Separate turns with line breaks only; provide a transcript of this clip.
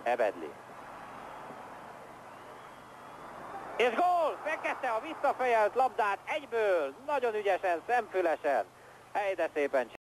Ebedli. És gól! Megkezdte a visszafejelt labdát egyből, nagyon ügyesen, szemfülesen. Hely, de szépen